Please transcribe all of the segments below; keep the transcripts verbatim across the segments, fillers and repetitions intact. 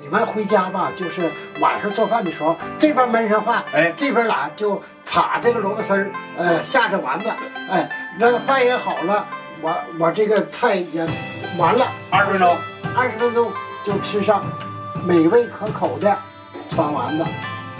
你们回家吧，就是晚上做饭的时候，这边焖上饭， 哎， 这边俩就插这个萝卜丝儿，呃，下着丸子，哎，那个饭也好了，我我这个菜也完了， 二十分钟， 二十分钟就吃上美味可口的川丸子。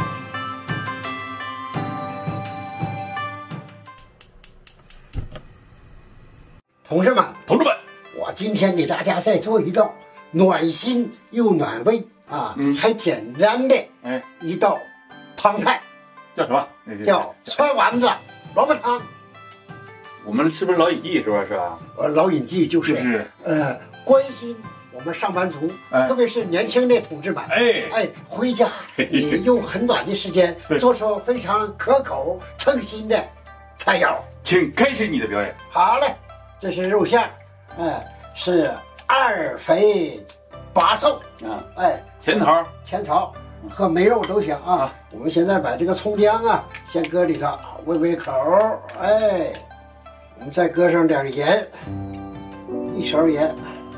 同志们， 同志们， 我今天给大家再做一道暖心又暖胃啊， 嗯， 还简单的哎一道汤菜， 叫什么？ 叫川丸子萝卜汤。 我们是不是老尹记是吧？是吧？ 呃，老尹记就是、 就是、 呃关心我们上班族， 哎、 特别是年轻的同志们， 哎哎，回家你用很短的时间做出非常可口称心的菜肴。 请开始你的表演。 好嘞，这是肉馅，哎，是二肥八瘦啊， 哎， 前桃、 前草和梅肉都行啊。啊我们现在把这个葱姜啊先搁里头煨煨口，哎，我们再搁上点盐，一勺盐，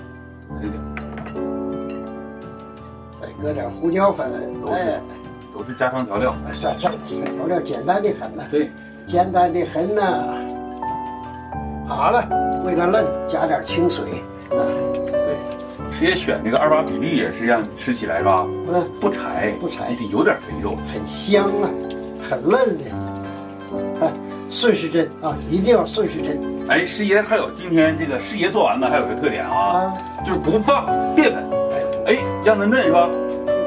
再搁点胡椒粉，哎， 都是家常调料， 这这调料简单的很呢， 对， 简单的很呢。好了，为了嫩，加点清水，啊， 对，师爷选这个二八比例也是让吃起来是吧？嗯，不柴， 不柴， 得有点肥肉， 很香啊，很嫩的。看顺时针啊，一定要顺时针。 哎，师爷还有今天这个师爷做完的还有个特点啊，啊就是不放淀粉，哎，让它嫩是吧？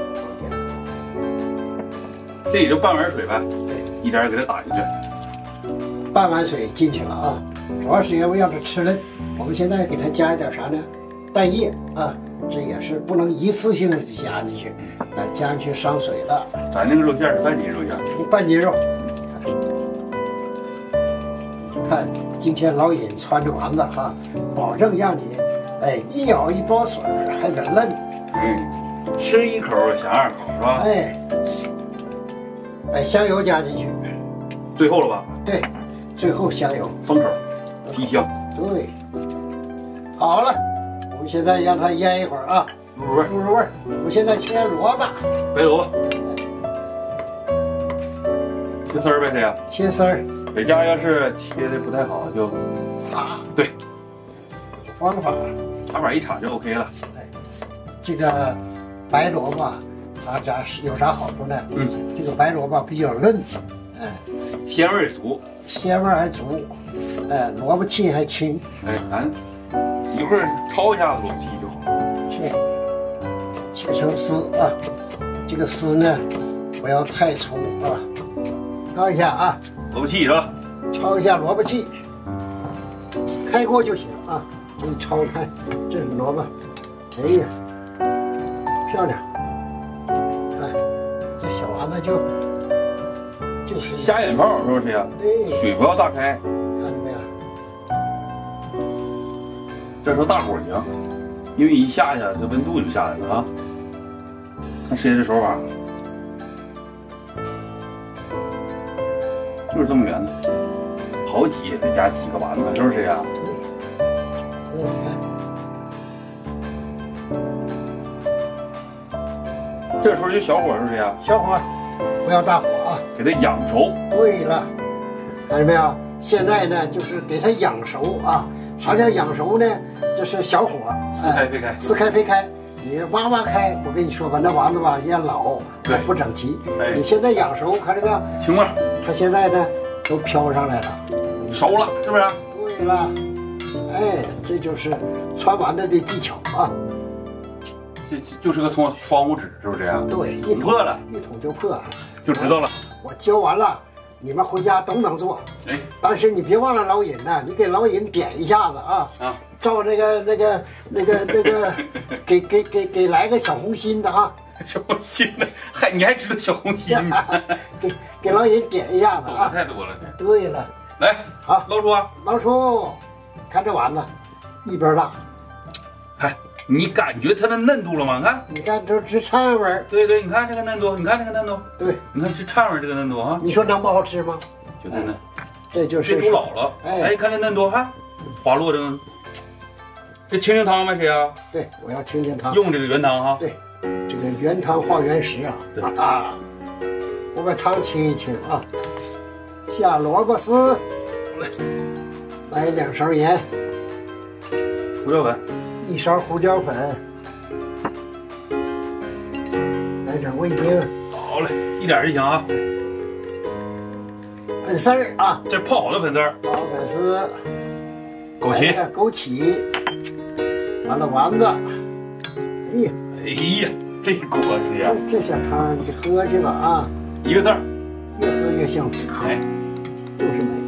这也就半碗水呗，对，一点点给它打进去。 半碗水进去了啊，主要是因为让它吃嫩。我们现在给它加一点啥呢？蛋液啊，这也是不能一次性的加进去，啊，加进去伤水了。 咱这个肉馅是半斤肉馅， 半斤肉。看今天老尹穿着丸子哈，保证让你哎一咬一包水还得嫩。 嗯，吃一口想二口是吧？ 哎，把香油加进去， 最后了吧？ 对，最后香油封口，提香。 对，好了，我们现在让它腌一会儿啊， 入入味， 入入味。我们现在切萝卜， 白萝卜，切丝儿呗，这样。 切丝儿。 北家要是切的不太好，就擦。 对， 方法， 茶板一插就 OK 了。 哎，这个白萝卜它咋有啥好处呢？嗯，这个白萝卜比较嫩，哎， 鲜味足， 鲜味还足，哎，萝卜气还轻。 哎，咱一会儿焯一下子萝卜气就好。 是，切成丝啊，这个丝呢不要太粗啊，焯一下啊。 萝卜气是吧？ 焯一下萝卜气，开锅就行啊。给你焯开，这是萝卜，哎呀，漂亮！哎，这小丸子就就是下眼泡是不是呀？ 对， 水不要大开。 看见没有？ 这时候大火行，因为一下去这温度就下来了啊。看师爷这手法。就是这么圆的，好挤也得加几个丸子，是不是呀？ 嗯， 这时候就小火，是不是呀？ 小火，不要大火啊， 给它养熟。 对了，看见没有？现在呢，就是给它养熟啊。啥叫养熟呢？就是小火， 撕开飞开， 撕开飞开。你挖挖开，我跟你说吧，那丸子吧也老， 对， 不整齐。 哎， 你现在养熟，看这个清味， 它现在呢都飘上来了， 熟了，是不是？ 对了，哎，这就是穿丸子的技巧啊。 这就是个窗窗户纸，是不是呀？ 对，一捅破了， 一捅就破了， 就知道了。 我教完了，你们回家都能做。 哎， 但是你别忘了老尹呐，你给老尹点一下子啊。啊。照那个那个那个那个，给给给给来个小红心的啊！ 小红心的，还你还知道小红心呢？ 给给老尹点一下子啊！ 太多了， 这。对了， 来， 好， 捞出啊！ 捞出，看这丸子，一边大。 看，你感觉它的嫩度了吗？看， 你看这直颤味儿。 对对，你看这个嫩度，你看这个嫩度。 对， 你看直颤味儿这个嫩度啊！ 你说能不好吃吗？ 就嫩嫩， 这就是这煮老了。哎，看这嫩度，看滑落的。这清清汤吗？谁呀？ 对，我要清清汤。 用这个原汤哈。 对， 这个原汤化原食啊！啊，我把汤清一清啊，下萝卜丝，来两勺盐， 胡椒粉， 一勺胡椒粉，来点味精。 好嘞，一点就行啊。 粉丝儿啊， 这泡好的粉丝儿， 好粉丝， 枸杞， 哎、枸杞，完了丸子。哎呀， 哎呀，这果实呀， 这下汤你喝去吧啊！ 一个字儿， 越喝越幸福。 哎， 就是美。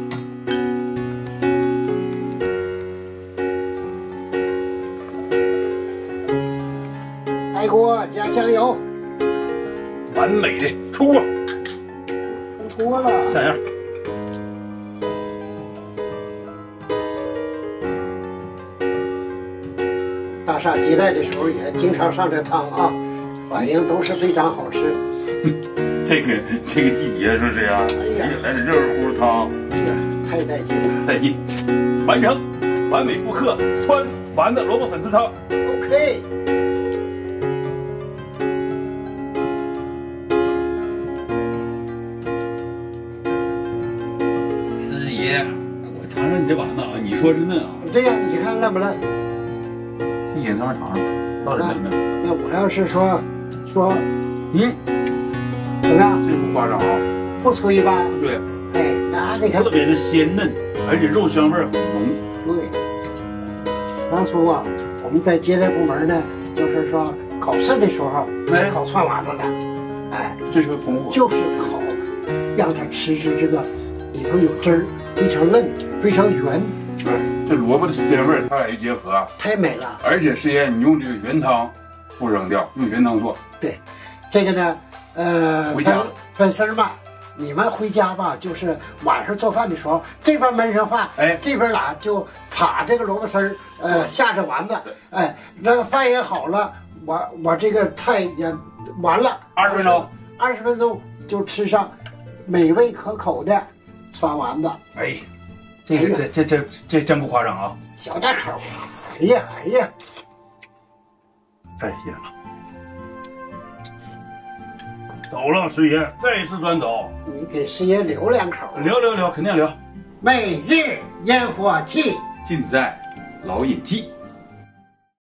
开锅加香油， 完美的出锅， 出锅了。 像样。 大厦接待的时候也经常上这汤啊，反应都是非常好吃。 这个这个季节说是呀，哎呀，来点热乎乎汤， 是太带劲了。 带劲，完成，完美复刻川丸子萝卜粉丝汤。 OK。 师爷，我尝尝你这丸子啊，你说是嫩啊？ 对呀，你看嫩不嫩？ 一眼尝尝尝，到底嫩不嫩？ 那我要是说说， 嗯， 怎么样？ 这不夸张啊， 不催吧？ 对， 哎，那你看特别的鲜嫩，而且肉香味很浓。 对，当初啊，我们在接待部门呢，就是说考试的时候， 哎考串丸子的，哎， 这是个同伙， 就是考让他吃吃这个里头有汁儿，非常嫩，非常圆， 对，这萝卜的鲜味它俩一结合， 太美了。 而且师爷，你用这个原汤不扔掉，用原汤做。 对，这个呢，呃， 回家粉粉丝儿嘛。你们回家吧，就是晚上做饭的时候，这边焖上饭， 哎， 这边俩就插这个萝卜丝儿，呃，下着丸子，哎，那个饭也好了，我我这个菜也完了， 二十分钟， 二十分钟就吃上美味可口的川丸子。 哎，这个这这这这真不夸张啊！ 小点口，哎呀哎呀， 太鲜了。走了，师爷，再次端走。 你给师爷留两口， 留留留，肯定留。 每日烟火气。 尽在老尹记。